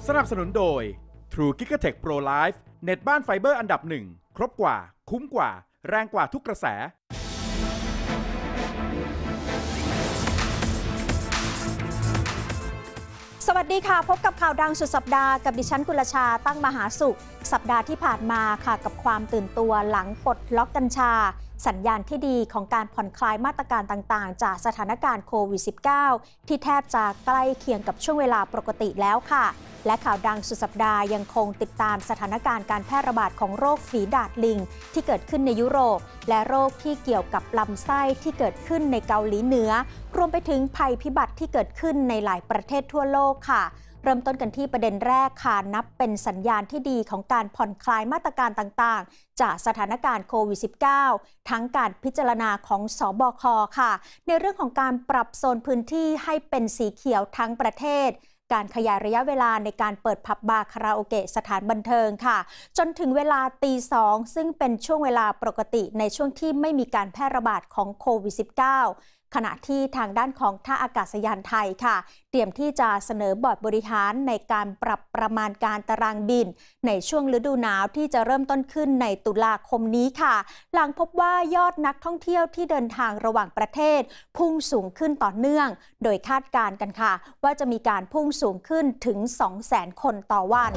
สนับสนุนโดย True Gigatech Pro Life เน็ตบ้านไฟเบอร์อันดับหนึ่งครบกว่าคุ้มกว่าแรงกว่าทุกกระแสสวัสดีค่ะพบกับข่าวดังสุดสัปดาห์กับดิฉันกุลชาตั้งมหาสุขสัปดาห์ที่ผ่านมาค่ะกับความตื่นตัวหลังปลดล็อกกัญชาสัญญาณที่ดีของการผ่อนคลายมาตรการต่างๆจากสถานการณ์โควิด -19 ที่แทบจะใกล้เคียงกับช่วงเวลาปกติแล้วค่ะและข่าวดังสุดสัปดาห์ยังคงติดตามสถานการณ์การแพร่ระบาดของโรคฝีดาษลิงที่เกิดขึ้นในยุโรปและโรคที่เกี่ยวกับลำไส้ที่เกิดขึ้นในเกาหลีเหนือรวมไปถึงภัยพิบัติที่เกิดขึ้นในหลายประเทศทั่วโลกค่ะเริ่มต้นกันที่ประเด็นแรกค่ะนับเป็นสัญญาณที่ดีของการผ่อนคลายมาตรการต่างๆจากสถานการณ์โควิด -19 ทั้งการพิจารณาของสบค.ค่ะในเรื่องของการปรับโซนพื้นที่ให้เป็นสีเขียวทั้งประเทศการขยายระยะเวลาในการเปิดผับบาร์คาราโอเกะสถานบันเทิงค่ะจนถึงเวลาตี 2ซึ่งเป็นช่วงเวลาปกติในช่วงที่ไม่มีการแพร่ระบาดของโควิด -19ขณะที่ทางด้านของท่าอากาศยานไทยค่ะเตรียมที่จะเสนอบอร์ดบริหารในการปรับประมาณการตารางบินในช่วงฤดูหนาวที่จะเริ่มต้นขึ้นในตุลาคมนี้ค่ะหลังพบว่ายอดนักท่องเที่ยวที่เดินทางระหว่างประเทศพุ่งสูงขึ้นต่อเนื่องโดยคาดการณ์กันค่ะว่าจะมีการพุ่งสูงขึ้นถึง 200,000 คนต่อวัน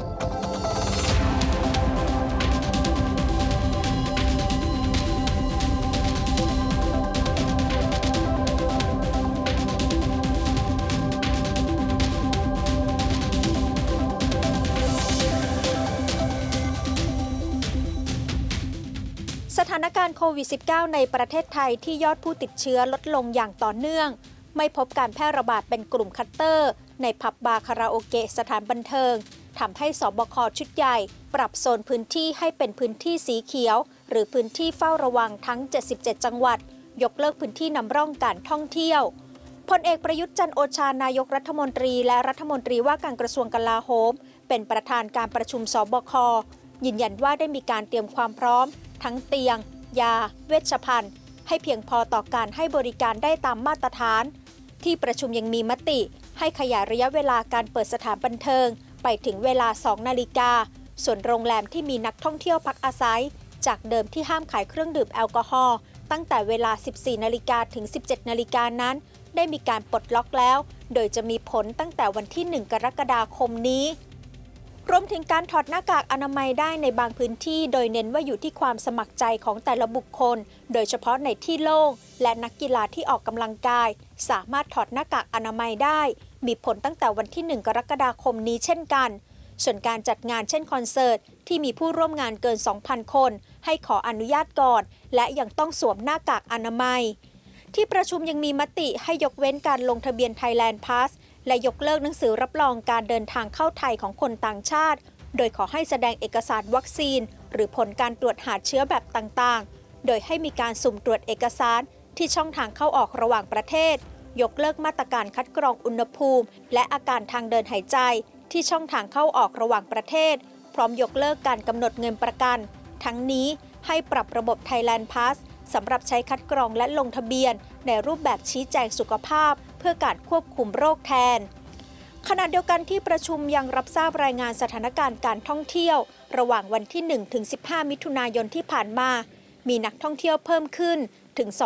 สถานการณ์โควิด -19 ในประเทศไทยที่ยอดผู้ติดเชื้อลดลงอย่างต่อเนื่องไม่พบการแพร่ระบาดเป็นกลุ่มคัตเตอร์ในผับบาร์คาราโอเกะสถานบันเทิงทำให้สบค.ชุดใหญ่ปรับโซนพื้นที่ให้เป็นพื้นที่สีเขียวหรือพื้นที่เฝ้าระวังทั้ง 77 จังหวัดยกเลิกพื้นที่นำร่องการท่องเที่ยวพลเอกประยุทธ์จันทร์โอชานายกรัฐมนตรีและรัฐมนตรีว่าการกระทรวงกลาโหมเป็นประธานการประชุมสบค.ยืนยันว่าได้มีการเตรียมความพร้อมทั้งเตียงยาเวชภัณฑ์ให้เพียงพอต่อการให้บริการได้ตามมาตรฐานที่ประชุมยังมีมติให้ขยายระยะเวลาการเปิดสถานบันเทิงไปถึงเวลา 2 นาฬิกาส่วนโรงแรมที่มีนักท่องเที่ยวพักอาศัยจากเดิมที่ห้ามขายเครื่องดื่มแอลกอฮอล์ตั้งแต่เวลา 14 นาฬิกาถึง 17 นาฬิกานั้นได้มีการปลดล็อกแล้วโดยจะมีผลตั้งแต่วันที่ 1 กรกฎาคมนี้รวมถึงการถอดหน้ากากอนามัยได้ในบางพื้นที่โดยเน้นว่าอยู่ที่ความสมัครใจของแต่ละบุคคลโดยเฉพาะในที่โล่งและนักกีฬาที่ออกกำลังกายสามารถถอดหน้ากากอนามัยได้มีผลตั้งแต่วันที่ 1 กรกฎาคมนี้เช่นกันส่วนการจัดงานเช่นคอนเสิร์ตที่มีผู้ร่วมงานเกิน 2,000 คนให้ขออนุญาตก่อนและยังต้องสวมหน้ากากอนามัยที่ประชุมยังมีมติให้ยกเว้นการลงทะเบียน Thailand Passและยกเลิกหนังสือรับรองการเดินทางเข้าไทยของคนต่างชาติโดยขอให้แสดงเอกสารวัคซีนหรือผลการตรวจหาเชื้อแบบต่างๆโดยให้มีการสุ่มตรวจเอกสารที่ช่องทางเข้าออกระหว่างประเทศยกเลิกมาตรการคัดกรองอุณหภูมิและอาการทางเดินหายใจที่ช่องทางเข้าออกระหว่างประเทศพร้อมยกเลิกการกำหนดเงินประกันทั้งนี้ให้ปรับระบบ Thailand Pass สำหรับใช้คัดกรองและลงทะเบียนในรูปแบบชี้แจงสุขภาพเพื่อการควบคุมโรคแทนขณะเดียวกันที่ประชุมยังรับทราบรายงานสถานการณ์การท่องเที่ยวระหว่างวันที่ 1 ถึง 15 มิถุนายนที่ผ่านมามีนักท่องเที่ยวเพิ่มขึ้นถึง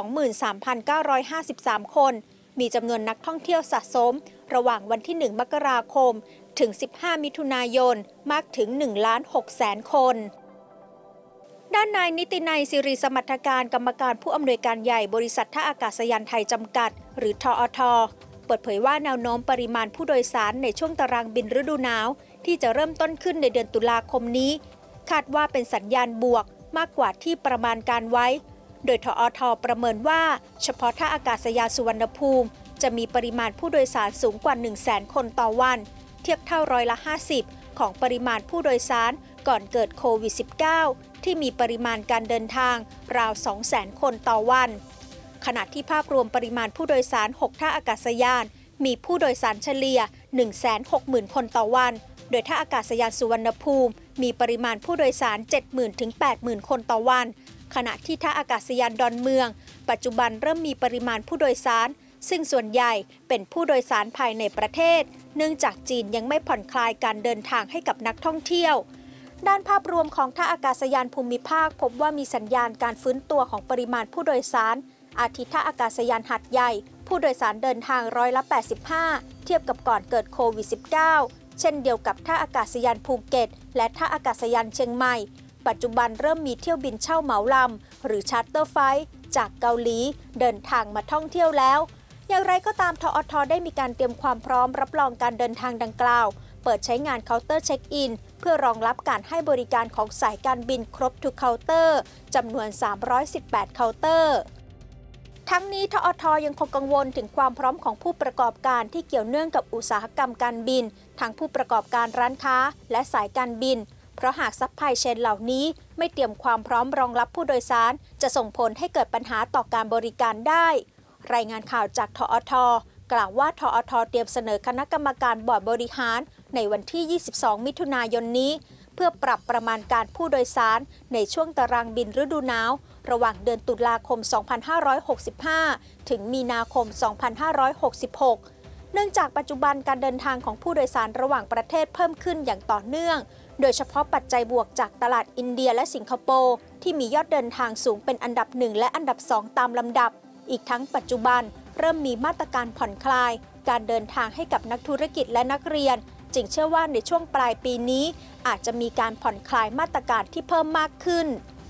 23,953 คนมีจำนวนนักท่องเที่ยวสะสมระหว่างวันที่ 1 มกราคมถึง 15 มิถุนายนมากถึง 1,600,000 คนด้านนายนิตินัยศิริสมรรถการกรรมการผู้อำนวยการใหญ่บริษัทท่าอากาศยานไทยจำกัดหรือทอท.เปิดเผยว่าแนวโน้มปริมาณผู้โดยสารในช่วงตารางบินฤดูหนาวที่จะเริ่มต้นขึ้นในเดือนตุลาคมนี้คาดว่าเป็นสัญญาณบวกมากกว่าที่ประมาณการไว้โดยทอท.ประเมินว่าเฉพาะท่าอากาศยานสุวรรณภูมิจะมีปริมาณผู้โดยสารสูงกว่า 100,000 คนต่อวันเทียบเท่า50%ของปริมาณผู้โดยสารก่อนเกิดโควิด -19 ที่มีปริมาณการเดินทางราว 200,000 คนต่อวันขณะที่ภาพรวมปริมาณผู้โดยสาร6ท่าอากาศยานมีผู้โดยสารเฉลี่ย 160,000 คนต่อวันโดยท่าอากาศยานสุวรรณภูมิมีปริมาณผู้โดยสาร 70,000 ถึง 80,000 คนต่อวันขณะที่ท่าอากาศยานดอนเมืองปัจจุบันเริ่มมีปริมาณผู้โดยสารซึ่งส่วนใหญ่เป็นผู้โดยสารภายในประเทศเนื่องจากจีนยังไม่ผ่อนคลายการเดินทางให้กับนักท่องเที่ยวด้านภาพรวมของท่าอากาศยานภูมิภาคพบว่ามีสัญญาณการฟื้นตัวของปริมาณผู้โดยสารอาทิท่าอากาศยานหาดใหญ่ผู้โดยสารเดินทาง85%เทียบกับก่อนเกิดโควิด -19 เช่นเดียวกับท่าอากาศยานภูเก็ตและท่าอากาศยานเชียงใหม่ปัจจุบันเริ่มมีเที่ยวบินเช่าเหมาลำหรือชาร์เตอร์ไฟล์จากเกาหลีเดินทางมาท่องเที่ยวแล้วอย่างไรก็ตามทอท.ได้มีการเตรียมความพร้อมรับรองการเดินทางดังกล่าวเปิดใช้งานเคาน์เตอร์เช็คอินเพื่อรองรับการให้บริการของสายการบินครบทุกเคาน์เตอร์จำนวน318เคาน์เตอร์ทั้งนี้ทอท.ยังคงกังวลถึงความพร้อมของผู้ประกอบการที่เกี่ยวเนื่องกับอุตสาหกรรมการบินทั้งผู้ประกอบการร้านค้าและสายการบินเพราะหากซัพพลายเชนเหล่านี้ไม่เตรียมความพร้อมรองรับผู้โดยสารจะส่งผลให้เกิดปัญหาต่อการบริการได้รายงานข่าวจากทอท.กล่าวว่าทอท.เตรียมเสนอคณะกรรมการบอร์ดบริหารในวันที่22มิถุนายนนี้เพื่อปรับประมาณการผู้โดยสารในช่วงตารางบินฤดูหนาวระหว่างเดือนตุลาคม2565ถึงมีนาคม2566เนื่องจากปัจจุบันการเดินทางของผู้โดยสารระหว่างประเทศเพิ่มขึ้นอย่างต่อเนื่องโดยเฉพาะปัจจัยบวกจากตลาดอินเดียและสิงคโปร์ที่มียอดเดินทางสูงเป็นอันดับ1และอันดับ2ตามลำดับอีกทั้งปัจจุบันเริ่มมีมาตรการผ่อนคลายการเดินทางให้กับนักธุรกิจและนักเรียนจึงเชื่อว่าในช่วงปลายปีนี้อาจจะมีการผ่อนคลายมาตรการที่เพิ่มมากขึ้น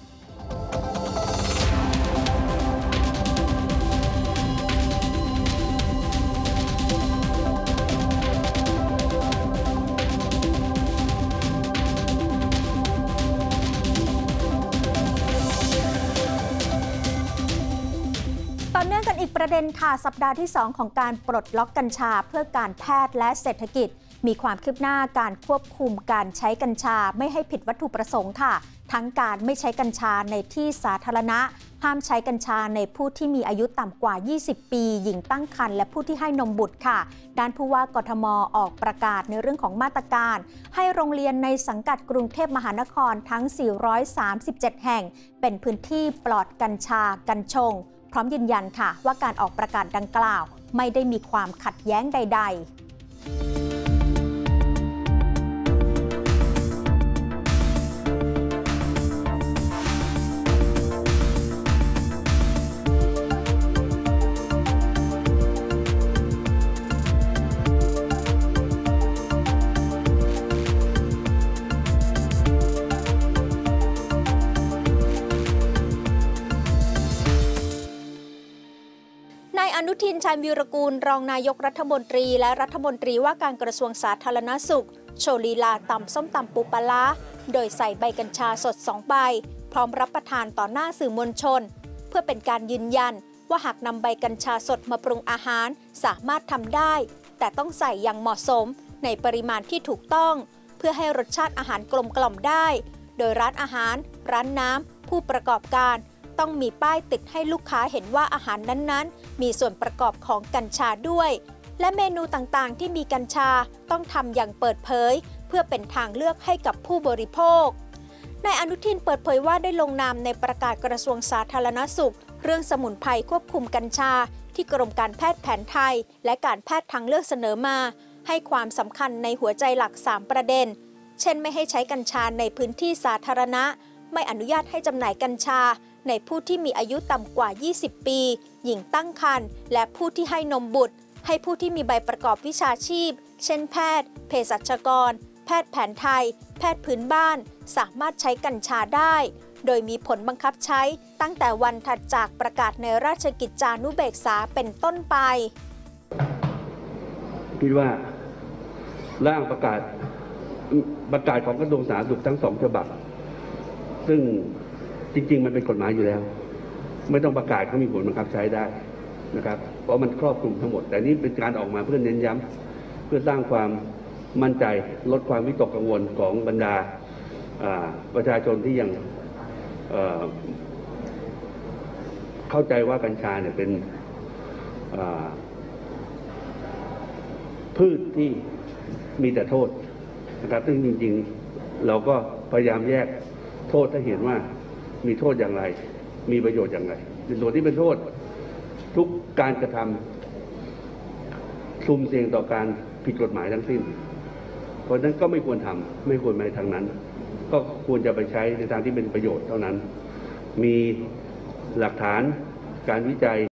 ต่อเนื่องกันอีกประเด็นค่ะสัปดาห์ที่ 2 ของการปลดล็อกกัญชาเพื่อการแพทย์และเศรษฐกิจมีความคืบหน้าการควบคุมการใช้กัญชาไม่ให้ผิดวัตถุประสงค์ค่ะทั้งการไม่ใช้กัญชาในที่สาธารณะห้ามใช้กัญชาในผู้ที่มีอายุต่ำกว่า20ปีหญิงตั้งครรภ์และผู้ที่ให้นมบุตรค่ะด้านผู้ว่ากทม.ออกประกาศในเรื่องของมาตรการให้โรงเรียนในสังกัดกรุงเทพมหานครทั้ง437แห่งเป็นพื้นที่ปลอดกัญชากัญชงพร้อมยืนยันค่ะว่าการออกประกาศดังกล่าวไม่ได้มีความขัดแย้งใดๆอนุทิน ชาญวีรกูลรองนายกรัฐมนตรีและรัฐมนตรีว่าการกระทรวงสาธารณสุขโชว์ลีลาตำส้มตำปูปลาร้าโดยใส่ใบกัญชาสด2ใบพร้อมรับประทานต่อหน้าสื่อมวลชนเพื่อเป็นการยืนยันว่าหากนำใบกัญชาสดมาปรุงอาหารสามารถทำได้แต่ต้องใส่อย่างเหมาะสมในปริมาณที่ถูกต้องเพื่อให้รสชาติอาหารกลมกล่อมได้โดยร้านอาหารร้านน้ำผู้ประกอบการต้องมีป้ายติดให้ลูกค้าเห็นว่าอาหารนั้นๆมีส่วนประกอบของกัญชาด้วยและเมนูต่างๆที่มีกัญชาต้องทำอย่างเปิดเผยเพื่อเป็นทางเลือกให้กับผู้บริโภคนายอนุทินเปิดเผยว่าได้ลงนามในประกาศกระทรวงสาธารณสุขเรื่องสมุนไพรควบคุมกัญชาที่กรมการแพทย์แผนไทยและการแพทย์ทางเลือกเสนอมาให้ความสำคัญในหัวใจหลัก3ประเด็นเช่นไม่ให้ใช้กัญชาในพื้นที่สาธารณะไม่อนุญาตให้จำหน่ายกัญชาในผู้ที่มีอายุต่ำกว่า20ปีหญิงตั้งครรภ์และผู้ที่ให้นมบุตรให้ผู้ที่มีใบประกอบวิชาชีพเช่นแพทย์เภสัชกรแพทย์แผนไทยแพทย์พื้นบ้านสามารถใช้กัญชาได้โดยมีผลบังคับใช้ตั้งแต่วันถัดจากประกาศในราชกิจจานุเบกษาเป็นต้นไปคิดว่าร่างประกาศของกระทรวงสาธารณสุขทั้ง2ฉบับซึ่งจริงๆมันเป็นกฎหมายอยู่แล้วไม่ต้องประกาศก็มีผลบังคับใช้ได้นะครับเพราะมันครอบคลุมทั้งหมดแต่นี้เป็นการออกมาเพื่อเน้นย้ำเพื่อสร้างความมั่นใจลดความวิตกกังวลของบรรดาประชาชนที่ยังเข้าใจว่ากัญชาเนี่ยเป็นพืชที่มีแต่โทษนะครับซึ่งจริงๆเราก็พยายามแยกโทษถ้าเห็นว่ามีโทษอย่างไรมีประโยชน์อย่างไรในส่วนที่เป็นโทษทุกการกระทำสุ่มเสี่ยงต่อการผิดกฎหมายทั้งสิ้นเพราะฉะนั้นก็ไม่ควรทำไม่ควรไปทางนั้นก็ควรจะไปใช้ในทางที่เป็นประโยชน์เท่านั้นมีหลักฐานการวิจัย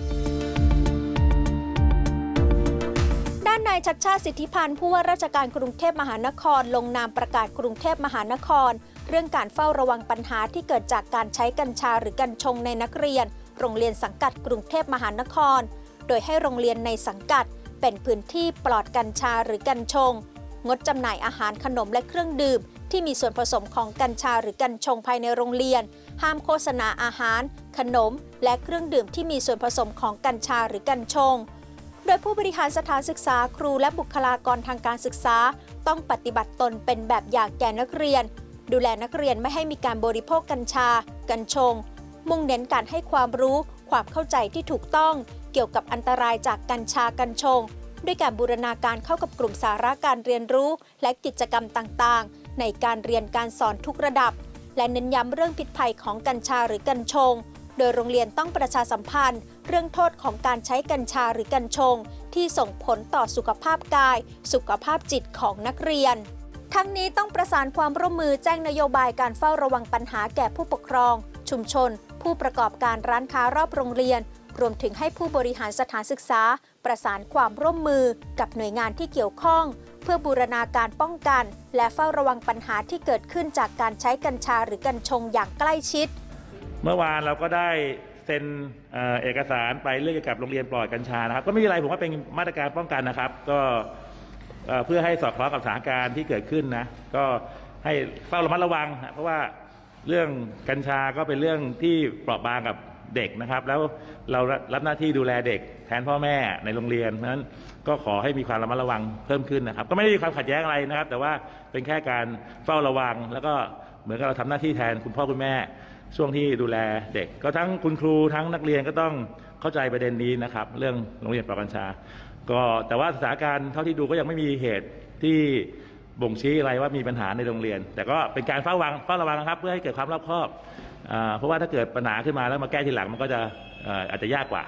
ด้านนายชัชชาติ สิทธิพันธ์ผู้ว่าราชการกรุงเทพมหานครลงนามประกาศกรุงเทพมหานครเรื่องการเฝ้าระวังปัญหาที่เกิดจากการใช้กัญชาหรือกัญชงในนักเรียนโรงเรียนสังกัดกรุงเทพมหานครโดยให้โรงเรียนในสังกัดเป็นพื้นที่ปลอดกัญชาหรือกัญชงงดจำหน่ายอาหารขนมและเครื่องดื่มที่มีส่วนผสมของกัญชาหรือกัญชงภายในโรงเรียนห้ามโฆษณาอาหารขนมและเครื่องดื่มที่มีส่วนผสมของกัญชาหรือกัญชงโดยผู้บริหารสถานศึกษาครูและบุคลากรทางการศึกษาต้องปฏิบัติตนเป็นแบบอย่างแก่นักเรียนดูแลนักเรียนไม่ให้มีการบริโภคกัญชากัญชงมุ่งเน้นการให้ความรู้ความเข้าใจที่ถูกต้องเกี่ยวกับอันตรายจากกัญชากัญชงด้วยการบูรณาการเข้ากับกลุ่มสาระการเรียนรู้และกิจกรรมต่างๆในการเรียนการสอนทุกระดับและเน้นย้ำเรื่องพิษภัยของกัญชาหรือกัญชงโดยโรงเรียนต้องประชาสัมพันธ์เรื่องโทษของการใช้กัญชาหรือกัญชงที่ส่งผลต่อสุขภาพกายสุขภาพจิตของนักเรียนทั้งนี้ต้องประสานความร่วมมือแจ้งนโยบายการเฝ้าระวังปัญหาแก่ผู้ปกครองชุมชนผู้ประกอบการร้านค้ารอบโรงเรียนรวมถึงให้ผู้บริหารสถานศึกษาประสานความร่วมมือกับหน่วยงานที่เกี่ยวข้องเพื่อบูรณาการป้องกันและเฝ้าระวังปัญหาที่เกิดขึ้นจากการใช้กัญชาหรือกัญชงอย่างใกล้ชิดเมื่อวานเราก็ได้เซ็นเอกสารไปเรื่องเกี่ยวกับโรงเรียนปลอดกัญชานะครับก็ไม่มีอะไรผมว่าเป็นมาตรการป้องกันนะครับก็เพื่อให้สอดคล้องกับสถานการณ์ที่เกิดขึ้นนะก็ให้เฝ้าระมัดระวังเพราะว่าเรื่องกัญชาก็เป็นเรื่องที่เปราะบางกับเด็กนะครับแล้วเรารับหน้าที่ดูแลเด็กแทนพ่อแม่ในโรงเรียนเพราะฉะนั้นก็ขอให้มีความระมัดระวังเพิ่มขึ้นนะครับก็ไม่ได้มีความขัดแย้งอะไรนะครับแต่ว่าเป็นแค่การเฝ้าระวังแล้วก็เหมือนกับเราทำหน้าที่แทนคุณพ่อคุณแม่ช่วงที่ดูแลเด็กก็ทั้งคุณครูทั้งนักเรียนก็ต้องเข้าใจประเด็นนี้นะครับเรื่องโรงเรียนปลอดกัญชาก็แต่ว่าสถานการณ์เท่าที่ดูก็ยังไม่มีเหตุที่บ่งชี้อะไรว่ามีปัญหาในโรงเรียนแต่ก็เป็นการเฝ้าระวังนะครับเพื่อให้เกิดความรอบคอบเพราะว่าถ้าเกิดปัญหาขึ้นมาแล้วมาแก้ทีหลังมันก็จะอาจจะยากกว่า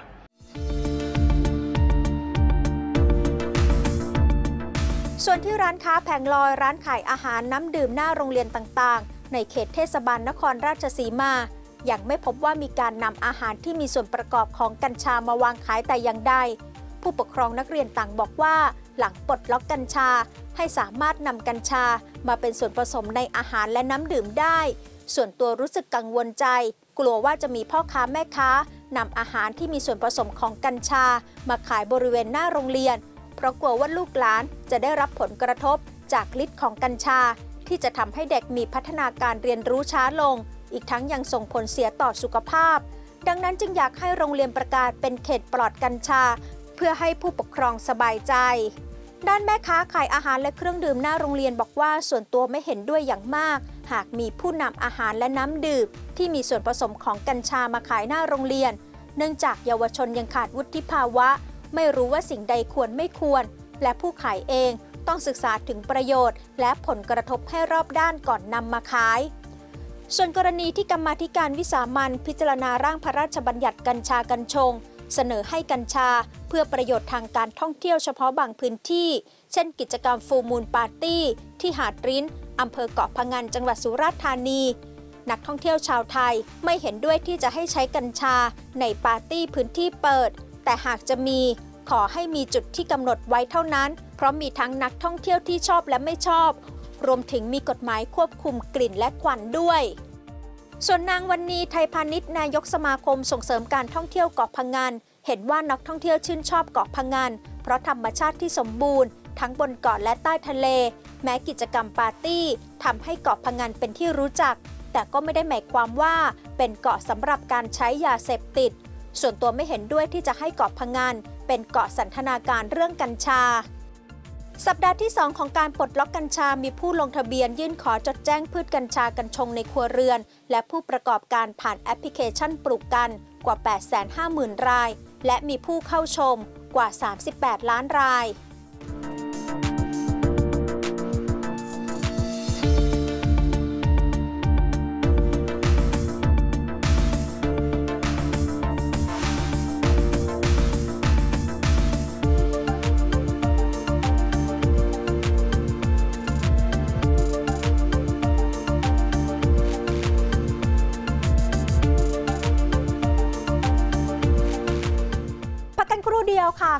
ส่วนที่ร้านค้าแผงลอยร้านขายอาหารน้ำดื่มหน้าโรงเรียนต่างๆในเขตเทศบาลนครราชสีมายังไม่พบว่ามีการนำอาหารที่มีส่วนประกอบของกัญชามาวางขายแต่อย่างใดผู้ปกครองนักเรียนต่างบอกว่าหลังปลดล็อกกัญชาให้สามารถนำกัญชามาเป็นส่วนผสมในอาหารและน้ำดื่มได้ส่วนตัวรู้สึกกังวลใจกลัวว่าจะมีพ่อค้าแม่ค้านำอาหารที่มีส่วนผสมของกัญชามาขายบริเวณหน้าโรงเรียนเพราะกลัวว่าลูกหลานจะได้รับผลกระทบจากฤทธิ์ของกัญชาที่จะทำให้เด็กมีพัฒนาการเรียนรู้ช้าลงอีกทั้งยังส่งผลเสียต่อสุขภาพดังนั้นจึงอยากให้โรงเรียนประกาศเป็นเขตปลอดกัญชาเพื่อให้ผู้ปกครองสบายใจด้านแม่ค้าขายอาหารและเครื่องดื่มหน้าโรงเรียนบอกว่าส่วนตัวไม่เห็นด้วยอย่างมากหากมีผู้นำอาหารและน้ำดื่มที่มีส่วนผสมของกัญชามาขายหน้าโรงเรียนเนื่องจากเยาวชนยังขาดวุฒิภาวะไม่รู้ว่าสิ่งใดควรไม่ควรและผู้ขายเองต้องศึกษาถึงประโยชน์และผลกระทบให้รอบด้านก่อนนำมาขายส่วนกรณีที่กรรมาธิการวิสามัญพิจารณาร่างพระราชบัญญัติกัญชากัญชงเสนอให้กัญชาเพื่อประโยชน์ทางการท่องเที่ยวเฉพาะบางพื้นที่เช่นกิจกรรมฟูลมูนปาร์ตี้ที่หาดริ้นอำเภอเกาะพะงันจังหวัดสุราษฎร์ธานีนักท่องเที่ยวชาวไทยไม่เห็นด้วยที่จะให้ใช้กัญชาในปาร์ตี้พื้นที่เปิดแต่หากจะมีขอให้มีจุดที่กำหนดไว้เท่านั้นเพราะมีทั้งนักท่องเที่ยวที่ชอบและไม่ชอบรวมถึงมีกฎหมายควบคุมกลิ่นและควันด้วยส่วนนางวรรณีไทยพาณิชย์นายกสมาคมส่งเสริมการท่องเที่ยวเกาะพะงันเห็นว่านักท่องเที่ยวชื่นชอบเกาะพะงันเพราะธรรมชาติที่สมบูรณ์ทั้งบนเกาะและใต้ทะเลแม้กิจกรรมปาร์ตี้ทำให้เกาะพะงันเป็นที่รู้จักแต่ก็ไม่ได้หมายความว่าเป็นเกาะสำหรับการใช้ยาเสพติดส่วนตัวไม่เห็นด้วยที่จะให้เกาะพะงันเป็นเกาะสันทนาการเรื่องกัญชาสัปดาห์ที่ 2 ของการปลดล็อกกัญชามีผู้ลงทะเบียนยื่นขอจดแจ้งพืชกัญชากัญชงในครัวเรือนและผู้ประกอบการผ่านแอปพลิเคชันปลูกกันกว่า 850,000 รายและมีผู้เข้าชมกว่า 38 ล้านราย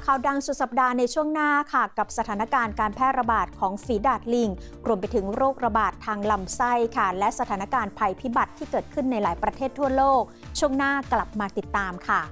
ข่าวดังสุดสัปดาห์ในช่วงหน้าค่ะกับสถานการณ์การแพร่ระบาดของฝีดาษลิงรวมไปถึงโรคระบาดทางลำไส้ค่ะและสถานการณ์ภัยพิบัติที่เกิดขึ้นในหลายประเทศทั่วโลกช่วงหน้ากลับมาติดตามค่ะ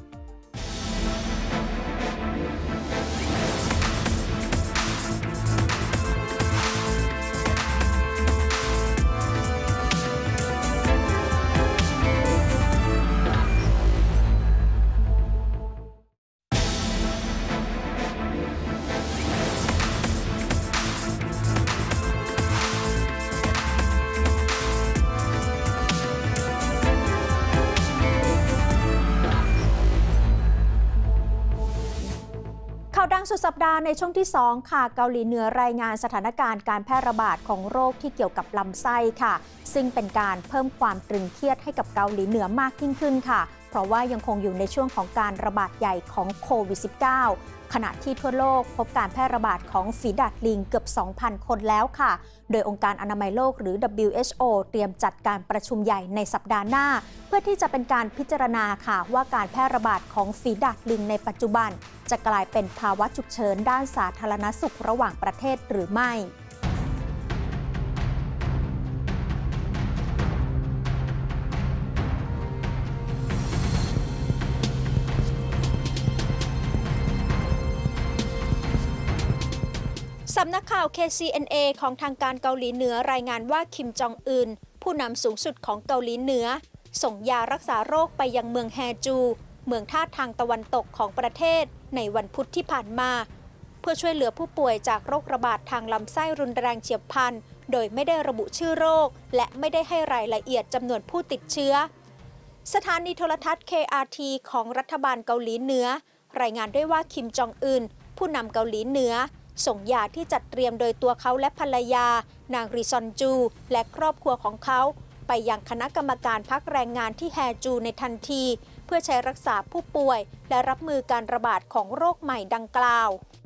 ข่าวดังสุดสัปดาห์ในช่วงที่ 2 ค่ะเกาหลีเหนือรายงานสถานการณ์การแพร่ระบาดของโรคที่เกี่ยวกับลำไส้ค่ะซึ่งเป็นการเพิ่มความตรึงเครียดให้กับเกาหลีเหนือมากยิ่งขึ้นค่ะเพราะว่ายังคงอยู่ในช่วงของการระบาดใหญ่ของโควิด -19 ขณะที่ทั่วโลกพบการแพร่ระบาดของฝีดาษลิงเกือบ 2,000 คนแล้วค่ะโดยองค์การอนามัยโลกหรือ WHO เตรียมจัดการประชุมใหญ่ในสัปดาห์หน้าเพื่อที่จะเป็นการพิจารณาค่ะว่าการแพร่ระบาดของฝีดาษลิงในปัจจุบันจะกลายเป็นภาวะฉุกเฉินด้านสาธารณสุขระหว่างประเทศหรือไม่สำนักข่าว KCNA ของทางการเกาหลีเหนือรายงานว่าคิมจองอึนผู้นำสูงสุดของเกาหลีเหนือส่งยารักษาโรคไปยังเมืองแฮจูเมืองท่าทางตะวันตกของประเทศในวันพุธที่ผ่านมาเพื่อช่วยเหลือผู้ป่วยจากโรคระบาดทางลำไส้รุนแรงเฉียบพลันโดยไม่ได้ระบุชื่อโรคและไม่ได้ให้รายละเอียดจำนวนผู้ติดเชื้อสถานีโทรทัศน์ KRT ของรัฐบาลเกาหลีเหนือรายงานด้วยว่าคิมจองอึนผู้นำเกาหลีเหนือส่งยาที่จัดเตรียมโดยตัวเขาและภรรยานางริซอนจูและครอบครัวของเขาไปยังคณะกรรมการพักแรงงานที่แฮจูในทันทีเพื่อใช้รักษาผู้ป่วยและรับมือการระบาดของโรคใหม่ดังกล่าว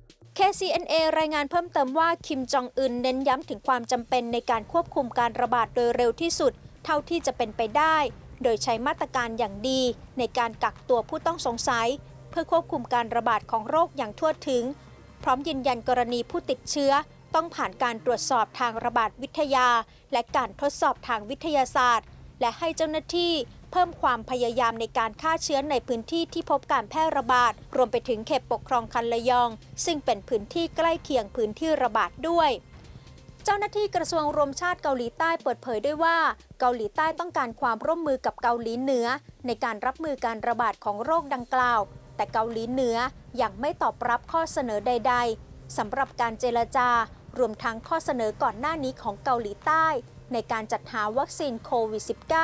KCNA รายงานเพิ่มเติมว่าคิมจองอึนเน้นย้ำถึงความจำเป็นในการควบคุมการระบาดโดยเร็วที่สุดเท่าที่จะเป็นไปได้โดยใช้มาตรการอย่างดีในการกักตัวผู้ต้องสงสัยเพื่อควบคุมการระบาดของโรคอย่างทั่วถึงพร้อมยืนยันกรณีผู้ติดเชื้อต้องผ่านการตรวจสอบทางระบาดวิทยาและการทดสอบทางวิทยาศาสตร์และให้เจ้าหน้าที่เพิ่มความพยายามในการฆ่าเชื้อในพื้นที่ที่พบการแพร่ระบาดรวมไปถึงเขตปกครองคันระยองซึ่งเป็นพื้นที่ใกล้เคียงพื้นที่ระบาดด้วยเจ้าหน้าที่กระทรวงรวมชาติเกาหลีใต้เปิดเผยด้วยว่าเกาหลีใต้ต้องการความร่วมมือกับเกาหลีเหนือในการรับมือการระบาดของโรคดังกล่าวแต่เกาหลีเหนือยังไม่ตอบรับข้อเสนอใดๆสำหรับการเจรจารวมทั้งข้อเสนอก่อนหน้านี้ของเกาหลีใต้ในการจัดหาวัคซีนโควิด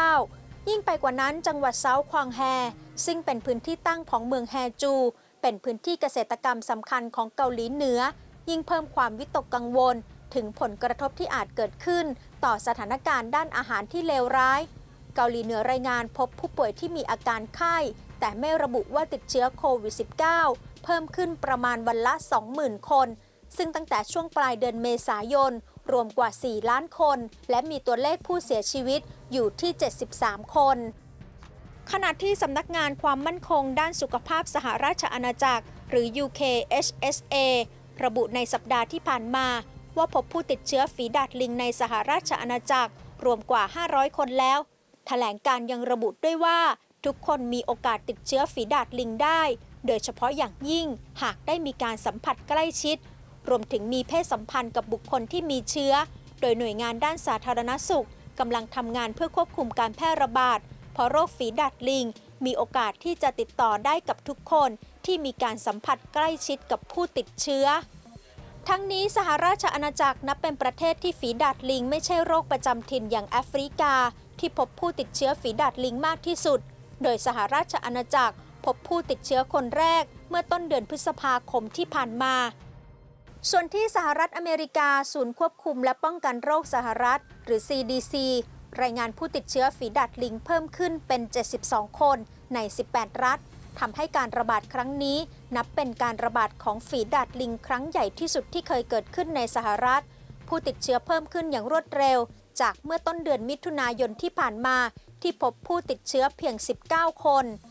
-19 ยิ่งไปกว่านั้นจังหวัดเซาท์ควางแฮซึ่งเป็นพื้นที่ตั้งของเมืองแฮจูเป็นพื้นที่เกษตรกรรมสำคัญของเกาหลีเหนือยิ่งเพิ่มความวิตกกังวลถึงผลกระทบที่อาจเกิดขึ้นต่อสถานการณ์ด้านอาหารที่เลวร้ายเกาหลีเหนือรายงานพบผู้ป่วยที่มีอาการไข้แต่ไม่ระบุว่าติดเชื้อโควิด -19 เพิ่มขึ้นประมาณวันละ 20,000 คนซึ่งตั้งแต่ช่วงปลายเดือนเมษายนรวมกว่า 4 ล้านคนและมีตัวเลขผู้เสียชีวิตอยู่ที่ 73 คนขณะที่สำนักงานความมั่นคงด้านสุขภาพสหราชอาณาจักรหรือ UKHSA ระบุในสัปดาห์ที่ผ่านมาว่าพบผู้ติดเชื้อฝีดาษลิงในสหราชอาณาจักรรวมกว่า 500 คนแล้วแถลงการยังระบุด้วยว่าทุกคนมีโอกาสติดเชื้อฝีดาษลิงได้โดยเฉพาะอย่างยิ่งหากได้มีการสัมผัสใกล้ชิดรวมถึงมีเพศสัมพันธ์กับบุคคลที่มีเชื้อโดยหน่วยงานด้านสาธารณสุขกำลังทำงานเพื่อควบคุมการแพร่ระบาดเพราะโรคฝีดาษลิงมีโอกาสที่จะติดต่อได้กับทุกคนที่มีการสัมผัสใกล้ชิดกับผู้ติดเชื้อทั้งนี้สหราชอาณาจักรนับเป็นประเทศที่ฝีดาษลิงไม่ใช่โรคประจำถิ่นอย่างแอฟริกาที่พบผู้ติดเชื้อฝีดาษลิงมากที่สุดโดยสหราชอาณาจักรพบผู้ติดเชื้อคนแรกเมื่อต้นเดือนพฤษภาคมที่ผ่านมาส่วนที่สหรัฐอเมริกาศูนย์ควบคุมและป้องกันโรคสหรัฐหรือ CDC รายงานผู้ติดเชื้อฝีดาษลิงเพิ่มขึ้นเป็น 72 คนใน 18 รัฐทำให้การระบาดครั้งนี้นับเป็นการระบาดของฝีดาษลิงครั้งใหญ่ที่สุดที่เคยเกิดขึ้นในสหรัฐผู้ติดเชื้อเพิ่มขึ้นอย่างรวดเร็วจากเมื่อต้นเดือนมิถุนายนที่ผ่านมาที่พบผู้ติดเชื้อเพียง 19 คน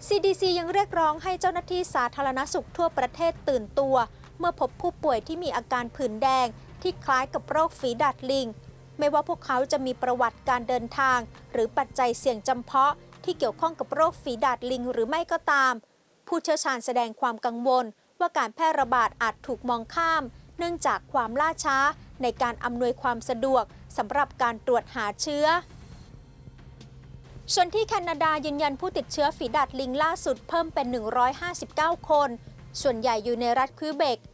CDC ยังเรียกร้องให้เจ้าหน้าที่สาธารณสุขทั่วประเทศตื่นตัวเมื่อพบผู้ป่วยที่มีอาการผื่นแดงที่คล้ายกับโรคฝีดาษลิงไม่ว่าพวกเขาจะมีประวัติการเดินทางหรือปัจจัยเสี่ยงจำเพาะที่เกี่ยวข้องกับโรคฝีดาษลิงหรือไม่ก็ตามผู้เชี่ยวชาญแสดงความกังวลว่าการแพร่ระบาดอาจถูกมองข้ามเนื่องจากความล่าช้าในการอำนวยความสะดวกสำหรับการตรวจหาเชื้อส่วนที่แคนาดายืนยันผู้ติดเชื้อฝีดาษลิงล่าสุดเพิ่มเป็น159คนส่วนใหญ่อยู่ในรัฐควิเบก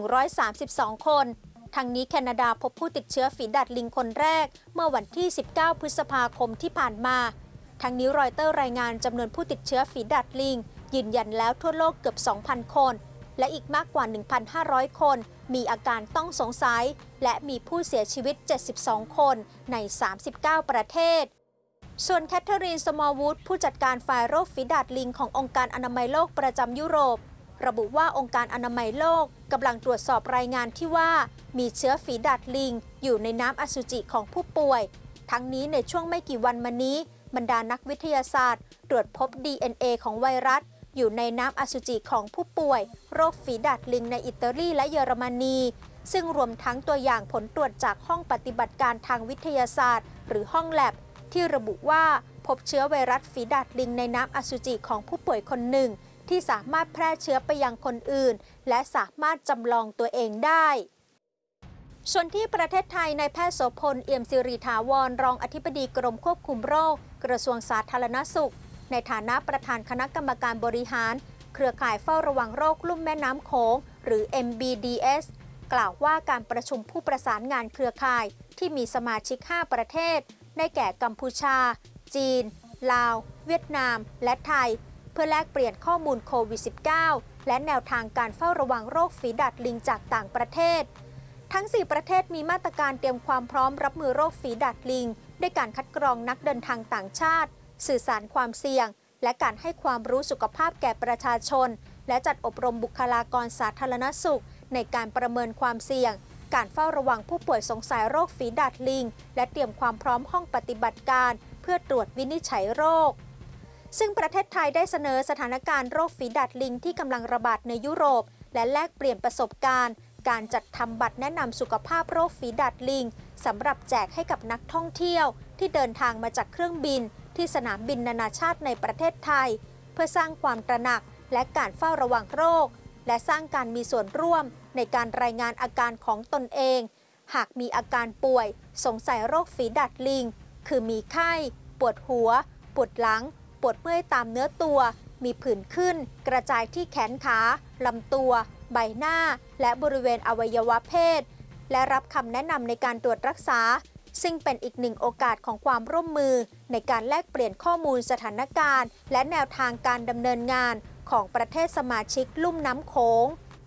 132คนทั้งนี้แคนาดาพบผู้ติดเชื้อฝีดาษลิงคนแรกเมื่อวันที่19พฤษภาคมที่ผ่านมาทั้งนี้รอยเตอร์รายงานจำนวนผู้ติดเชื้อฝีดาษลิงยืนยันแล้วทั่วโลกเกือบ 2,000 คนและอีกมากกว่า 1,500 คนมีอาการต้องสงสัยและมีผู้เสียชีวิต72คนใน39ประเทศส่วนแคทเธอรีน สมอลวูดผู้จัดการฝ่ายโรคฝีดาษลิงขององค์การอนามัยโลกประจำยุโรประบุว่าองค์การอนามัยโลกกำลังตรวจสอบรายงานที่ว่ามีเชื้อฝีดาษลิงอยู่ในน้ำอสุจิของผู้ป่วยทั้งนี้ในช่วงไม่กี่วันมานี้บรรดานักวิทยาศาสตร์ตรวจพบ DNA ของไวรัสอยู่ในน้ำอสุจิของผู้ป่วยโรคฝีดาษลิงในอิตาลีและเยอรมนีซึ่งรวมทั้งตัวอย่างผลตรวจจากห้องปฏิบัติการทางวิทยาศาสตร์หรือห้องแลบที่ระบุว่าพบเชื้อไวรัสฝีดาษลิงในน้ำอสุจิของผู้ป่วยคนหนึ่งที่สามารถแพร่เชื้อไปยังคนอื่นและสามารถจำลองตัวเองได้ส่วนที่ประเทศไทยนายแพทย์โสพล เอี่ยมสิริถาวรรองอธิบดีกรมควบคุมโรคกระทรวงสาธารณสุขในฐานะประธานคณะกรรมการบริหารเครือข่ายเฝ้าระวังโรคลุ่มแม่น้ำโขงหรือ MBDS กล่าวว่าการประชุมผู้ประสานงานเครือข่ายที่มีสมาชิก5ประเทศได้แก่กัมพูชาจีนลาวเวียดนามและไทยเพื่อแลกเปลี่ยนข้อมูลโควิด -19 และแนวทางการเฝ้าระวังโรคฝีดาษลิงจากต่างประเทศทั้ง4ประเทศมีมาตรการเตรียมความพร้อมรับมือโรคฝีดาษลิงด้วยการคัดกรองนักเดินทางต่างชาติสื่อสารความเสี่ยงและการให้ความรู้สุขภาพแก่ประชาชนและจัดอบรมบุคลากรสาธารณสุขในการประเมินความเสี่ยงการเฝ้าระวังผู้ป่วยสงสัยโรคฝีดาษลิงและเตรียมความพร้อมห้องปฏิบัติการเพื่อตรวจวินิจฉัยโรคซึ่งประเทศไทยได้เสนอสถานการณ์โรคฝีดาษลิงที่กำลังระบาดในยุโรปและแลกเปลี่ยนประสบการณ์การจัดทำบัตรแนะนำสุขภาพโรคฝีดาษลิงสำหรับแจกให้กับนักท่องเที่ยวที่เดินทางมาจากเครื่องบินที่สนามบินนานาชาติในประเทศไทยเพื่อสร้างความตระหนักและการเฝ้าระวังโรคและสร้างการมีส่วนร่วมในการรายงานอาการของตนเองหากมีอาการป่วยสงสัยโรคฝีดาษลิงคือมีไข้ปวดหัวปวดหลังปวดเมื่อยตามเนื้อตัวมีผื่นขึ้นกระจายที่แขนขาลำตัวใบหน้าและบริเวณอวัยวะเพศและรับคำแนะนำในการตรวจรักษาซึ่งเป็นอีกหนึ่งโอกาสของความร่วมมือในการแลกเปลี่ยนข้อมูลสถานการณ์และแนวทางการดำเนินงานของประเทศสมาชิกลุ่มน้ำโขง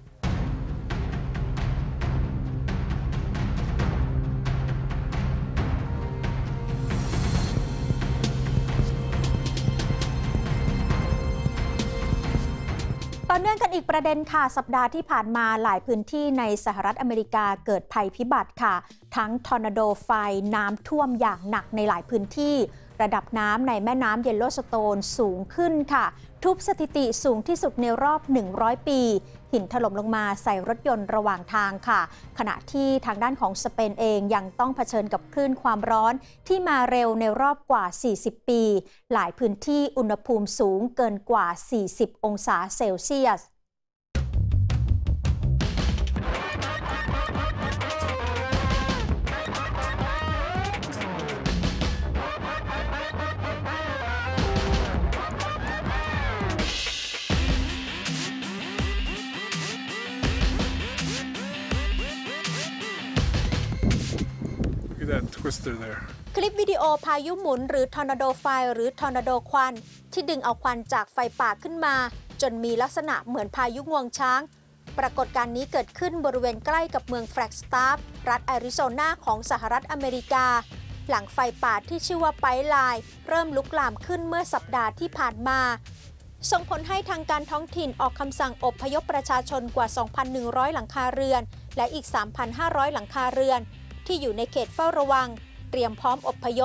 ต่อเนื่องกันอีกประเด็นค่ะสัปดาห์ที่ผ่านมาหลายพื้นที่ในสหรัฐอเมริกาเกิดภัยพิบัติค่ะทั้งทอร์นาโดไฟน้ำท่วมอย่างหนักในหลายพื้นที่ระดับน้ำในแม่น้ำเยลโลสโตนสูงขึ้นค่ะทุบสถิติสูงที่สุดในรอบ100ปีหินถล่มลงมาใส่รถยนต์ระหว่างทางค่ะขณะที่ทางด้านของสเปนเองยังต้องเผชิญกับคลื่นความร้อนที่มาเร็วในรอบกว่า40ปีหลายพื้นที่อุณหภูมิสูงเกินกว่า40องศาเซลเซียสคลิปวิดีโอพายุหมุนหรือทอร์นาโดไฟหรือทอร์นาโดควันที่ดึงเอาควันจากไฟป่าขึ้นมาจนมีลักษณะเหมือนพายุงวงช้างปรากฏการณ์นี้เกิดขึ้นบริเวณใกล้กับเมืองแฟลกสตาร์ฟรัฐแอริโซนาของสหรัฐอเมริกาหลังไฟป่าที่ชื่อว่าไพร์ไลน์เริ่มลุกลามขึ้นเมื่อสัปดาห์ที่ผ่านมาส่งผลให้ทางการท้องถิ่นออกคำสั่งอพยพประชาชนกว่า 2,100 หลังคาเรือนและอีก 3,500 หลังคาเรือนที่อยู่ในเขตเฝ้าระวังเตรียมพร้อมอพยพ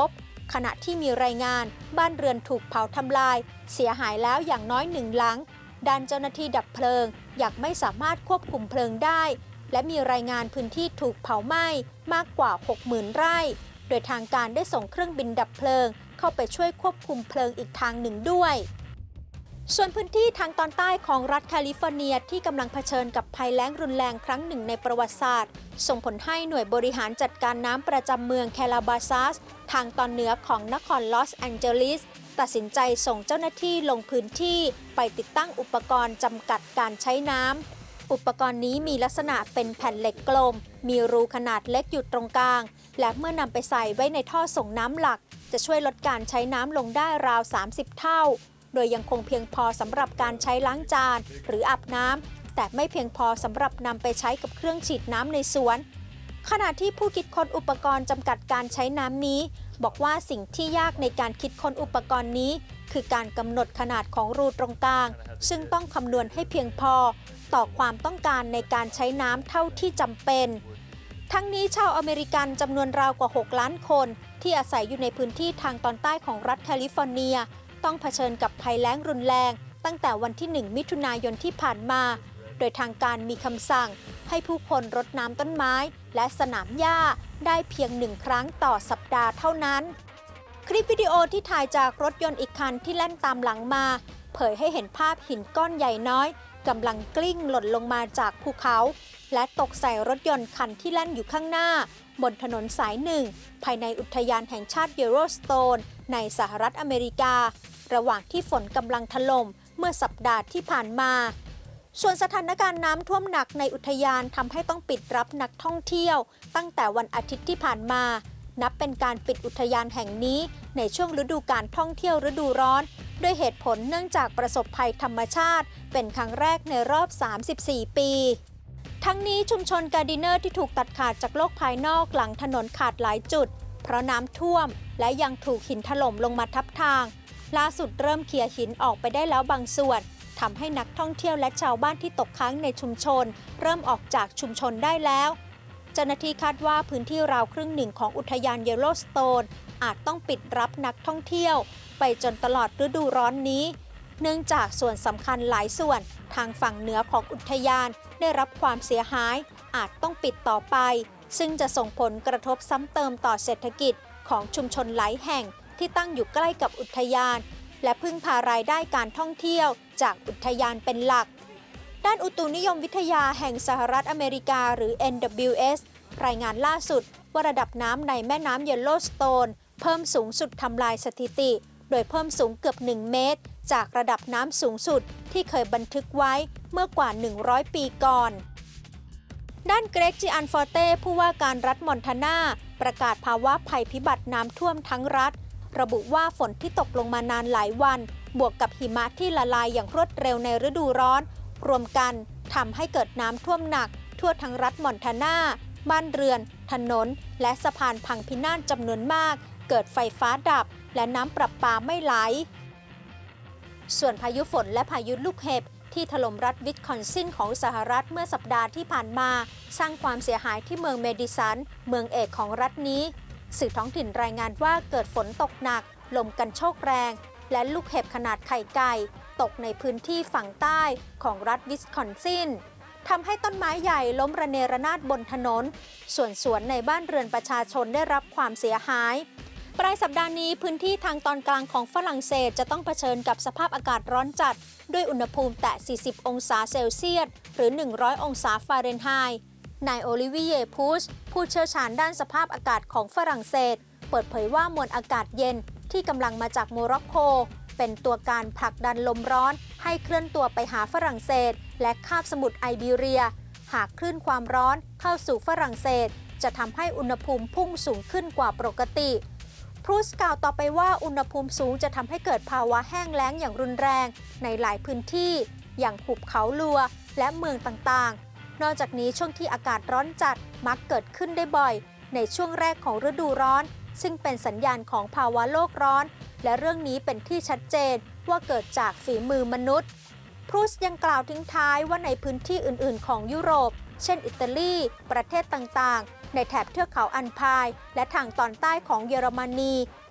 ขณะที่มีรายงานบ้านเรือนถูกเผาทำลายเสียหายแล้วอย่างน้อย1 หลังด้านเจ้าหน้าที่ดับเพลิงยังไม่สามารถควบคุมเพลิงได้และมีรายงานพื้นที่ถูกเผาไหม้มากกว่า 60,000 ไร่โดยทางการได้ส่งเครื่องบินดับเพลิงเข้าไปช่วยควบคุมเพลิงอีกทางหนึ่งด้วยส่วนพื้นที่ทางตอนใต้ของรัฐแคลิฟอร์เนียที่กำลังเผชิญกับภัยแล้งรุนแรงครั้งหนึ่งในประวัติศาสตร์ส่งผลให้หน่วยบริหารจัดการน้ำประจำเมืองแคลาบาซัสทางตอนเหนือของนครลอสแองเจลิสตัดสินใจส่งเจ้าหน้าที่ลงพื้นที่ไปติดตั้งอุปกรณ์จำกัดการใช้น้ำอุปกรณ์นี้มีลักษณะเป็นแผ่นเหล็กกลมมีรูขนาดเล็กอยู่ตรงกลางและเมื่อนำไปใส่ไว้ในท่อส่งน้ำหลักจะช่วยลดการใช้น้ำลงได้ราว30 เท่าโดยยังคงเพียงพอสำหรับการใช้ล้างจานหรืออาบน้ำแต่ไม่เพียงพอสำหรับนำไปใช้กับเครื่องฉีดน้ำในสวนขณะที่ผู้คิดค้นอุปกรณ์จำกัดการใช้น้ำนี้บอกว่าสิ่งที่ยากในการคิดค้นอุปกรณ์นี้คือการกำหนดขนาดของรูตรงกลางซึ่งต้องคำนวณให้เพียงพอต่อความต้องการในการใช้น้ำเท่าที่จำเป็นทั้งนี้ชาวอเมริกันจำนวนราวกว่า6 ล้านคนที่อาศัยอยู่ในพื้นที่ทางตอนใต้ของรัฐแคลิฟอร์เนียต้องเผชิญกับภัยแล้งรุนแรงตั้งแต่วันที่ 1 มิถุนายนที่ผ่านมาโดยทางการมีคำสั่งให้ผู้คนรดน้ำต้นไม้และสนามหญ้าได้เพียง1 ครั้งต่อสัปดาห์เท่านั้นคลิปวิดีโอที่ถ่ายจากรถยนต์อีกคันที่แล่นตามหลังมาเผยให้เห็นภาพหินก้อนใหญ่น้อยกำลังกลิ้งหล่นลงมาจากภูเขาและตกใส่รถยนต์คันที่แล่นอยู่ข้างหน้าบนถนนสาย1ภายในอุทยานแห่งชาติเยลโลสโตนในสหรัฐอเมริการะหว่างที่ฝนกำลังถล่มเมื่อสัปดาห์ที่ผ่านมาส่วนสถานการณ์น้ำท่วมหนักในอุทยานทำให้ต้องปิดรับนักท่องเที่ยวตั้งแต่วันอาทิตย์ที่ผ่านมานับเป็นการปิดอุทยานแห่งนี้ในช่วงฤดูการท่องเที่ยวฤดูร้อนด้วยเหตุผลเนื่องจากประสบภัยธรรมชาติเป็นครั้งแรกในรอบ34 ปีทั้งนี้ชุมชนการ์ดิเนอร์ที่ถูกตัดขาดจากโลกภายนอกหลังถนนขาดหลายจุดเพราะน้ำท่วมและยังถูกหินถล่มลงมาทับทางล่าสุดเริ่มเคลียร์หินออกไปได้แล้วบางส่วนทำให้นักท่องเที่ยวและชาวบ้านที่ตกค้างในชุมชนเริ่มออกจากชุมชนได้แล้วเจ้าหน้าที่คาดว่าพื้นที่ราวครึ่งหนึ่งของอุทยานเยลโลสโตนอาจต้องปิดรับนักท่องเที่ยวไปจนตลอดฤดูร้อนนี้เนื่องจากส่วนสำคัญหลายส่วนทางฝั่งเหนือของอุทยานได้รับความเสียหายอาจต้องปิดต่อไปซึ่งจะส่งผลกระทบซ้ำเติมต่อเศรษฐกิจของชุมชนหลายแห่งที่ตั้งอยู่ใกล้กับอุทยานและพึ่งพารายได้การท่องเที่ยวจากอุทยานเป็นหลักด้านอุตุนิยมวิทยาแห่งสหรัฐอเมริกาหรือ NWS รายงานล่าสุดว่าระดับน้ำในแม่น้ำเยลโลสโตนเพิ่มสูงสุดทำลายสถิติโดยเพิ่มสูงเกือบ1 เมตรจากระดับน้ำสูงสุดที่เคยบันทึกไว้เมื่อกว่า100 ปีก่อนด้านเกรกจิอันฟอร์เต้ผู้ว่าการรัฐมอนทานาประกาศภาวะภัยพิบัติน้ำท่วมทั้งรัฐระบุว่าฝนที่ตกลงมานานหลายวันบวกกับหิมะที่ละลายอย่างรวดเร็วในฤดูร้อนรวมกันทำให้เกิดน้ำท่วมหนักทั่วทั้งรัฐมอนทานาบ้านเรือนถนนและสะพานพังพินาศจำนวนมากเกิดไฟฟ้าดับและน้ำประปาไม่ไหลส่วนพายุฝนและพายุลูกเห็บที่ถล่มรัฐวิสคอนซินของสหรัฐเมื่อสัปดาห์ที่ผ่านมาสร้างความเสียหายที่เมืองเมดิสันเมืองเอกของรัฐนี้สื่อท้องถิ่นรายงานว่าเกิดฝนตกหนักลมกันโชกแรงและลูกเห็บขนาดไข่ไก่ตกในพื้นที่ฝั่งใต้ของรัฐวิสคอนซินทำให้ต้นไม้ใหญ่ล้มระเนระนาดบนถนนส่วนสวนในบ้านเรือนประชาชนได้รับความเสียหายปลายสัปดาห์นี้พื้นที่ทางตอนกลางของฝรั่งเศสจะต้องเผชิญกับสภาพอากาศร้อนจัดด้วยอุณหภูมิแตะ 40 องศาเซลเซียสหรือ 100 องศาฟาเรนไฮต์นายโอลิเวียพูชผู้เชี่ยวชาญด้านสภาพอากาศของฝรั่งเศสเปิดเผยว่ามวลอากาศเย็นที่กำลังมาจากโมร็อกโกเป็นตัวการผลักดันลมร้อนให้เคลื่อนตัวไปหาฝรั่งเศสและคาบสมุทรไอเบีเรียหากคลื่นความร้อนเข้าสู่ฝรั่งเศสจะทำให้อุณหภูมิพุ่งสูงขึ้นกว่าปกติพรูสกล่าวต่อไปว่าอุณหภูมิสูงจะทำให้เกิดภาวะแห้งแล้งอย่างรุนแรงในหลายพื้นที่อย่างหุบเขาลัวและเมืองต่างๆนอกจากนี้ช่วงที่อากาศร้อนจัดมักเกิดขึ้นได้บ่อยในช่วงแรกของฤดูร้อนซึ่งเป็นสัญญาณของภาวะโลกร้อนและเรื่องนี้เป็นที่ชัดเจนว่าเกิดจากฝีมือมนุษย์พรูสยังกล่าวทิ้งท้ายว่าในพื้นที่อื่นๆของยุโรปเช่นอิตาลีประเทศต่างๆในแถบเทือกเขาอัลไพน์และทางตอนใต้ของเยอรมนี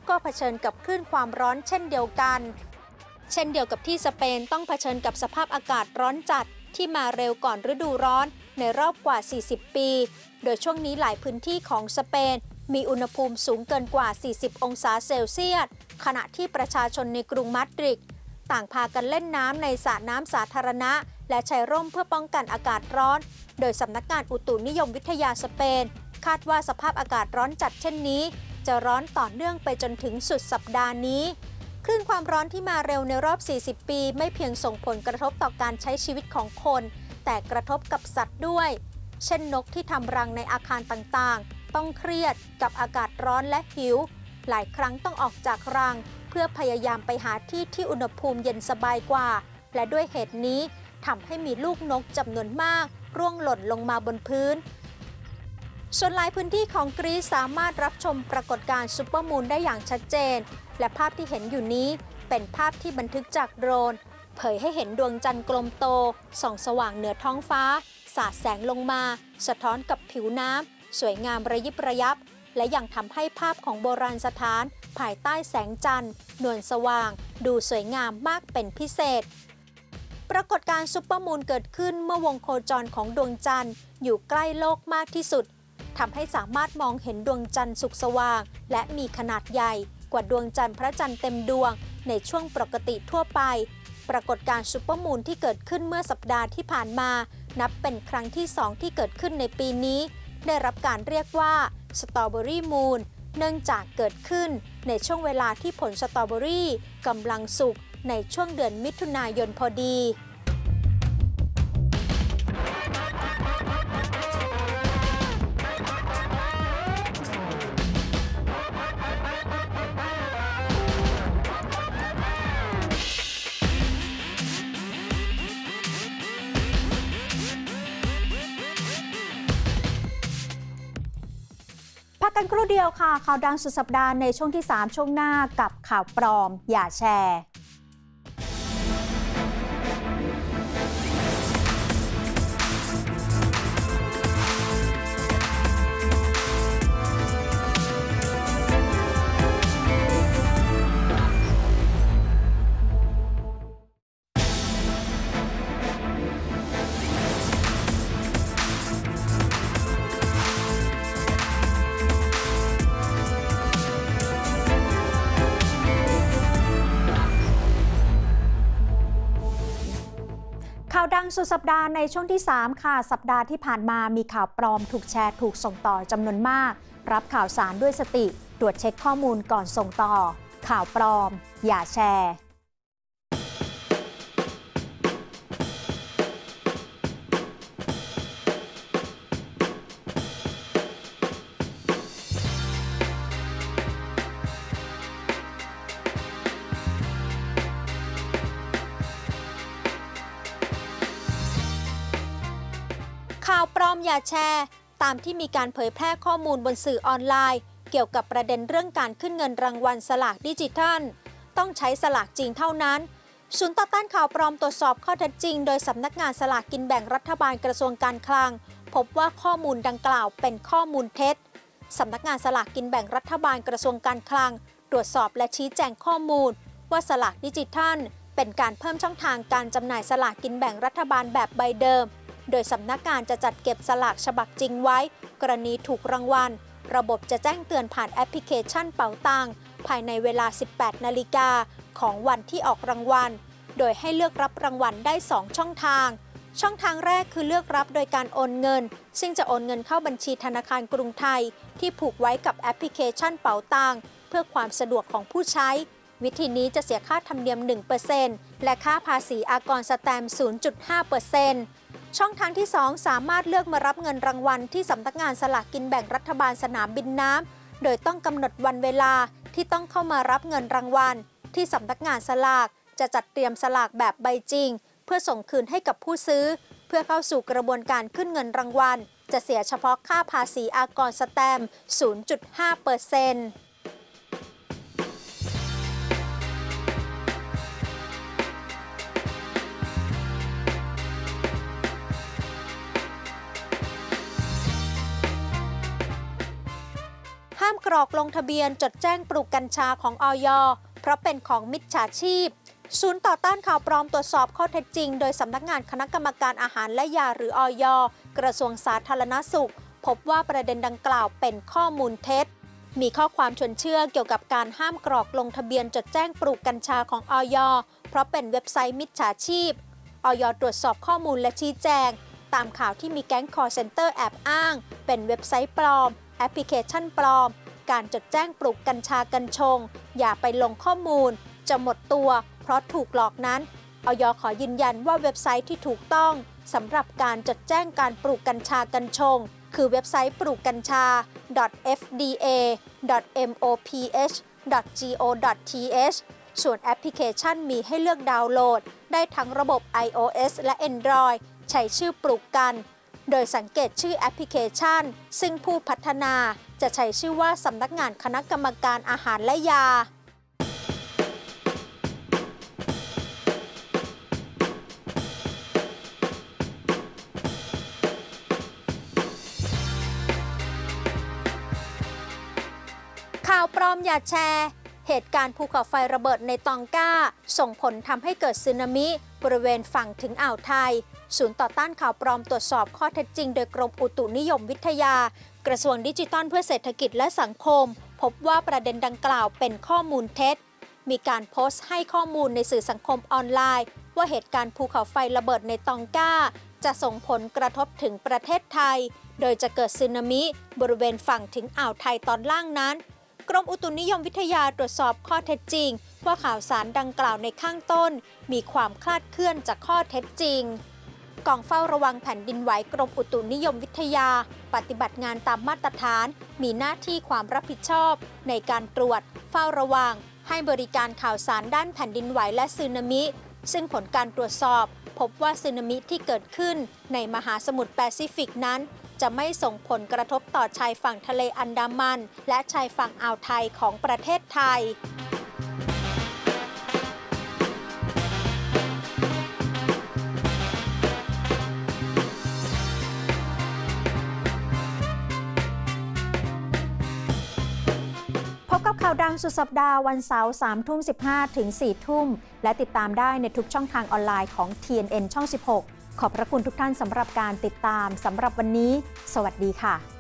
ก็เผชิญกับคลื่นความร้อนเช่นเดียวกันเช่นเดียวกับที่สเปนต้องเผชิญกับสภาพอากาศร้อนจัดที่มาเร็วก่อนฤดูร้อนในรอบกว่า40ปีโดยช่วงนี้หลายพื้นที่ของสเปนมีอุณหภูมิสูงเกินกว่า40องศาเซลเซียสขณะที่ประชาชนในกรุงมาดริดต่างพากันเล่นน้ำในสระน้ำสาธารณะและใช้ร่มเพื่อป้องกันอากาศร้อนโดยสำนักงานอุตุนิยมวิทยาสเปนคาดว่าสภาพอากาศร้อนจัดเช่นนี้จะร้อนต่อเนื่องไปจนถึงสุดสัปดาห์นี้คลื่นความร้อนที่มาเร็วในรอบ40ปีไม่เพียงส่งผลกระทบต่อการใช้ชีวิตของคนแต่กระทบกับสัตว์ด้วยเช่นนกที่ทำรังในอาคารต่างๆต้องเครียดกับอากาศร้อนและหิวหลายครั้งต้องออกจากรังเพื่อพยายามไปหาที่ที่อุณหภูมิเย็นสบายกว่าและด้วยเหตุนี้ทำให้มีลูกนกจำนวนมากร่วงหล่นลงมาบนพื้นส่วนหลายพื้นที่ของกรีซสามารถรับชมปรากฏการณ์ซุปเปอร์มูนได้อย่างชัดเจนและภาพที่เห็นอยู่นี้เป็นภาพที่บันทึกจากโดรนเผยให้เห็นดวงจันทร์กลมโตส่องสว่างเหนือท้องฟ้าสาดแสงลงมาสะท้อนกับผิวน้ำสวยงามระยิบระยับและยังทำให้ภาพของโบราณสถานภายใต้แสงจันทร์นวลสว่างดูสวยงามมากเป็นพิเศษปรากฏการณ์ซุปเปอร์มูนเกิดขึ้นเมื่อวงโคจรของดวงจันทร์อยู่ใกล้โลกมากที่สุดทำให้สามารถมองเห็นดวงจันทร์สุกสว่างและมีขนาดใหญ่กว่าดวงจันทร์พระจันทร์เต็มดวงในช่วงปกติทั่วไปปรากฏการณ์ซุปเปอร์มูนที่เกิดขึ้นเมื่อสัปดาห์ที่ผ่านมานับเป็นครั้งที่2ที่เกิดขึ้นในปีนี้ได้รับการเรียกว่าสตรอเบอรี่มูนเนื่องจากเกิดขึ้นในช่วงเวลาที่ผลสตรอเบอรี่กำลังสุกในช่วงเดือนมิถุนายนพอดีพักกันครู่เดียวค่ะข่าวดังสุดสัปดาห์ในช่วงที่3ช่วงหน้ากับข่าวปลอมอย่าแชร์ข่าวดังสุดสัปดาห์ในช่วงที่3ค่ะสัปดาห์ที่ผ่านมามีข่าวปลอมถูกแชร์ถูกส่งต่อจำนวนมากรับข่าวสารด้วยสติตรวจเช็คข้อมูลก่อนส่งต่อข่าวปลอมอย่าแชร์ข่าวปลอมอย่าแชร์ตามที่มีการเผยแพร่ข้อมูลบนสื่อออนไลน์เกี่ยวกับประเด็นเรื่องการขึ้นเงินรางวัลสลากดิจิทัลต้องใช้สลากจริงเท่านั้นศูนย์ต่อต้านข่าวปลอมตรวจสอบข้อเท็จจริงโดยสำนักงานสลากกินแบ่งรัฐบาลกระทรวงการคลังพบว่าข้อมูลดังกล่าวเป็นข้อมูลเท็จสำนักงานสลากกินแบ่งรัฐบาลกระทรวงการคลังตรวจสอบและชี้แจงข้อมูลว่าสลากดิจิทัลเป็นการเพิ่มช่องทางการจำหน่ายสลากกินแบ่งรัฐบาลแบบใบเดิมโดยสำนักงานจะจัดเก็บสลากฉบับจริงไว้กรณีถูกรางวัลระบบจะแจ้งเตือนผ่านแอปพลิเคชันเป๋าตังภายในเวลา 18 นาฬิกาของวันที่ออกรางวัลโดยให้เลือกรับรางวัลได้2ช่องทางช่องทางแรกคือเลือกรับโดยการโอนเงินซึ่งจะโอนเงินเข้าบัญชีธนาคารกรุงไทยที่ผูกไว้กับแอปพลิเคชันเป๋าตังเพื่อความสะดวกของผู้ใช้วิธีนี้จะเสียค่าธรรมเนียม 1% และค่าภาษีอากรสแตมป์ 0.5%ช่องทางที่ 2 สามารถเลือกมารับเงินรางวัลที่สำนักงานสลากกินแบ่งรัฐบาลสนามบินน้ำโดยต้องกำหนดวันเวลาที่ต้องเข้ามารับเงินรางวัลที่สำนักงานสลากจะจัดเตรียมสลากแบบใบจริงเพื่อส่งคืนให้กับผู้ซื้อเพื่อเข้าสู่กระบวนการขึ้นเงินรางวัลจะเสียเฉพาะค่าภาษีอากรสแตมป์ 0.5% 5 ามกรอกลงทะเบียนจดแจ้งปลูกกัญชาของอย.เพราะเป็นของมิจฉาชีพศูนย์ต่อต้านข่าวปลอมตรวจสอบข้อเท็จจริงโดยสำนักงานคณะกรรมการอาหารและยาหรืออย.กระทรวงสาธารณสุขพบว่าประเด็นดังกล่าวเป็นข้อมูลเท็จมีข้อความชวนเชื่อเกี่ยวกับการห้ามกรอกลงทะเบียนจดแจ้งปลูกกัญชาของอย.เพราะเป็นเว็บไซต์มิจฉาชีพอย.ตรวจสอบข้อมูลและชี้แจงตามข่าวที่มีแก๊ง call center แอบอ้างเป็นเว็บไซต์ปลอมแอปพลิเคชันปลอมการจดแจ้งปลูกกัญชากัญชงอย่าไปลงข้อมูลจะหมดตัวเพราะถูกหลอกนั้นอย.ขอยืนยันว่าเว็บไซต์ที่ถูกต้องสำหรับการจดแจ้งการปลูกกัญชากัญชงคือเว็บไซต์ปลูกกัญชา fda.moph.go.th ส่วนแอปพลิเคชันมีให้เลือกดาวน์โหลดได้ทั้งระบบ iOS และ Android ใช้ชื่อปลูกกันโดยสังเกตชื่อแอปพลิเคชันซึ่งผู้พัฒนาจะใช้ชื่อว่าสำนักงานคณะกรรมการอาหารและยาข่าวปลอมอย่าแชร์เหตุการณ์ภูเขาไฟระเบิดในตองกาส่งผลทำให้เกิดสึนามิบริเวณฝั่งถึงอ่าวไทยศูนย์ต่อต้านข่าวปลอมตรวจสอบข้อเท็จจริงโดยกรมอุตุนิยมวิทยากระทรวงดิจิทัลเพื่อเศรษฐกิจและสังคมพบว่าประเด็นดังกล่าวเป็นข้อมูลเท็จมีการโพสต์ให้ข้อมูลในสื่อสังคมออนไลน์ว่าเหตุการณ์ภูเขาไฟระเบิดในตองกาจะส่งผลกระทบถึงประเทศไทยโดยจะเกิดสึนามิบริเวณฝั่งถึงอ่าวไทยตอนล่างนั้นกรมอุตุนิยมวิทยาตรวจสอบข้อเท็จจริงว่าข่าวสารดังกล่าวในข้างต้นมีความคลาดเคลื่อนจากข้อเท็จจริงกองเฝ้าระวังแผ่นดินไหวกรมอุตุนิยมวิทยาปฏิบัติงานตามมาตรฐานมีหน้าที่ความรับผิดชอบในการตรวจเฝ้าระวังให้บริการข่าวสารด้านแผ่นดินไหวและสึนามิซึ่งผลการตรวจสอบพบว่าสึนามิที่เกิดขึ้นในมหาสมุทรแปซิฟิกนั้นจะไม่ส่งผลกระทบต่อชายฝั่งทะเลอันดามันและชายฝั่งอ่าวไทยของประเทศไทยพบกับข่าวดังสุดสัปดาห์วันเสาร์ 3:15 ถึง 4 ทุ่มและติดตามได้ในทุกช่องทางออนไลน์ของ TNN ช่อง 16 ขอบพระคุณทุกท่านสำหรับการติดตามสำหรับวันนี้สวัสดีค่ะ